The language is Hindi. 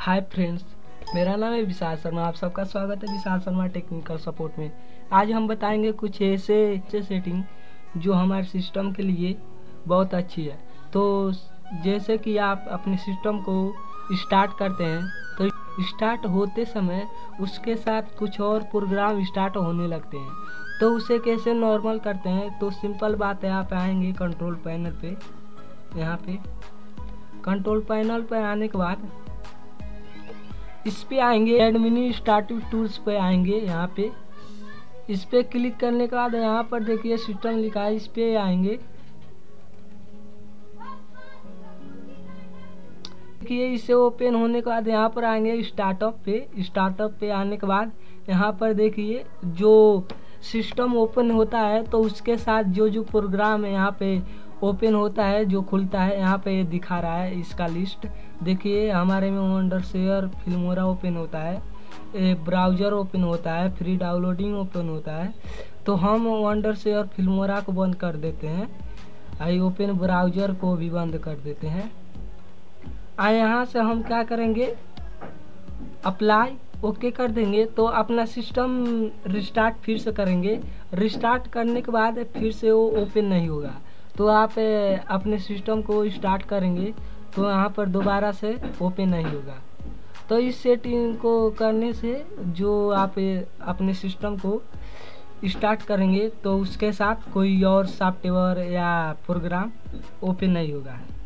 हाय फ्रेंड्स, मेरा नाम है विशाल शर्मा। आप सबका स्वागत है विशाल शर्मा टेक्निकल सपोर्ट में। आज हम बताएंगे कुछ ऐसे सेटिंग जो हमारे सिस्टम के लिए बहुत अच्छी है। तो जैसे कि आप अपने सिस्टम को स्टार्ट करते हैं तो स्टार्ट होते समय उसके साथ कुछ और प्रोग्राम स्टार्ट होने लगते हैं। तो उसे कैसे नॉर्मल करते हैं, तो सिंपल बात है, आप आएंगे कंट्रोल पैनल पे। यहाँ पे कंट्रोल पैनल पे आने के बाद इस पे आएंगे, एडमिनिस्ट्रेटिव टूल्स पे आएंगे। यहाँ पे इस पे क्लिक करने के बाद यहाँ पर देखिए सिस्टम लिखा है, इस पे आएंगे। देखिए इसे ओपन होने के बाद यहाँ पर आएंगे स्टार्टअप पे। स्टार्टअप पे आने के बाद यहाँ पर देखिए जो सिस्टम ओपन होता है तो उसके साथ जो जो प्रोग्राम है यहाँ पे ओपन होता है, जो खुलता है, यहाँ पे दिखा रहा है इसका लिस्ट। देखिए हमारे में वंडरशेयर फिल्मोरा ओपन होता है, ब्राउज़र ओपन होता है, फ्री डाउनलोडिंग ओपन होता है। तो हम वंडरशेयर फिल्मोरा को बंद कर देते हैं, आई ओपन ब्राउज़र को भी बंद कर देते हैं। यहाँ से हम क्या करेंगे, अप्लाई ओके कर देंगे तो अपना सिस्टम रिस्टार्ट फिर से करेंगे। रिस्टार्ट करने के बाद फिर से वो ओपन नहीं होगा। तो आप अपने सिस्टम को स्टार्ट करेंगे तो यहाँ पर दोबारा से ओपन नहीं होगा। तो इस सेटिंग को करने से जो आप अपने सिस्टम को स्टार्ट करेंगे तो उसके साथ कोई और सॉफ्टवेयर या प्रोग्राम ओपन नहीं होगा।